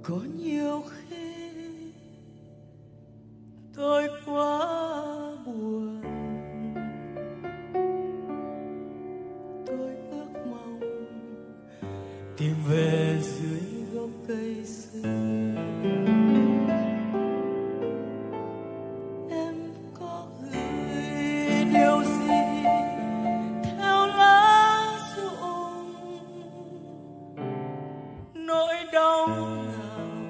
Có nhiều khi tôi quá buồn, tôi ước mong tìm về dưới gốc cây xưa. Em có gửi điều gì theo lá rụng, nỗi đau nào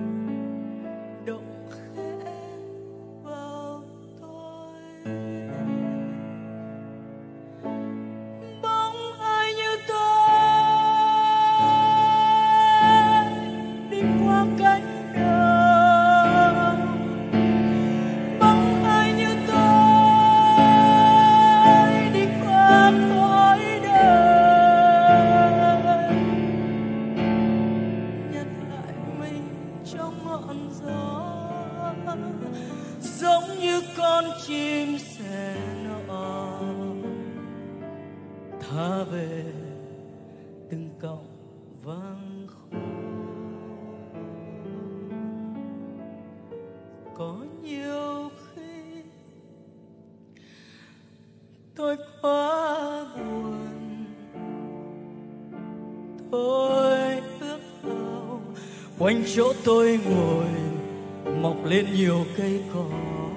động khẽ vào tôi. Bóng ai như tôi đi qua cánh đồng, bóng ai như tôi đi qua cõi đời, nhặt lại mình trong ngọn gió, giống như con chim sẻ nọ tha về từng cọng vàng khô. Có nhiều khi tôi quá buồn, tôi ước ao quanh chỗ tôi ngồi mọc lên nhiều cây cỏ.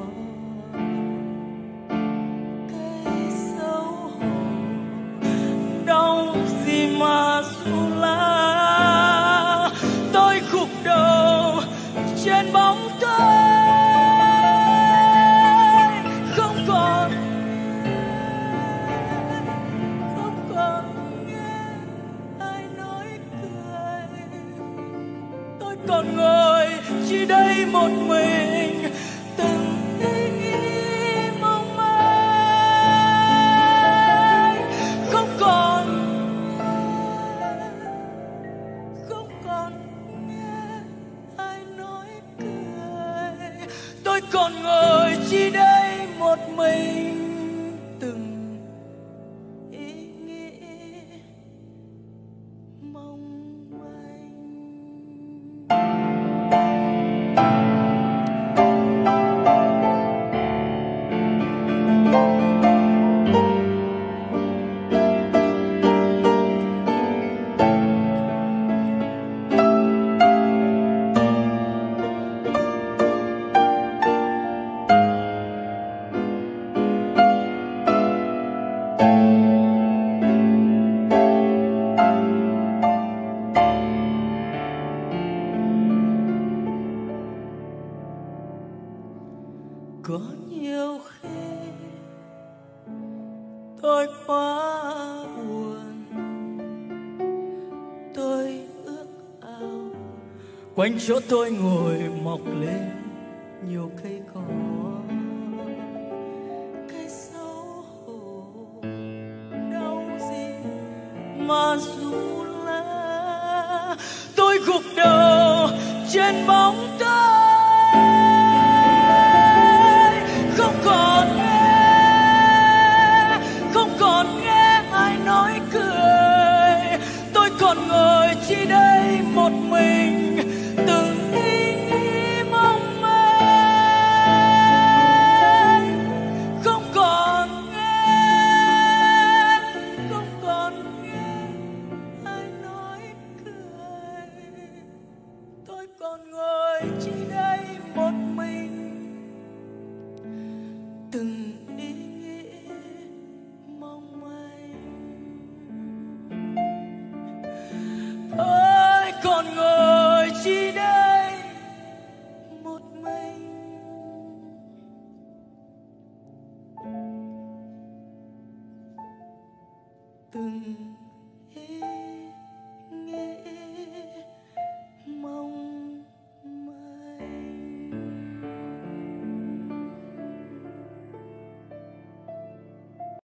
Cây xấu hổ đau gì mà ru lá, tôi gục đầu trên bóng tối, không còn nghe ai nói cười. Tôi còn ngồi chỉ đây một mình, từng ý nghĩ mong manh, không còn nghe ai nói cười. Tôi còn ngồi chỉ đây một mình, từng ý nghĩ mong manh. Có nhiều khi tôi quá buồn, tôi ước ao quanh chỗ tôi ngồi mọc lên nhiều cây cỏ. Cây xấu hổ đau gì mà ru lá, tôi gục đầu trên bóng tối, không còn nghe ai nói cười. Tôi còn ngồi chỉ đây một mình, từng ý nghĩ mong manh, không còn nghe ai nói cười. Tôi còn ngồi chỉ đây một mình, từng ý nghĩ mong manh. Tôi còn ngồi chỉ đây một mình, từng ý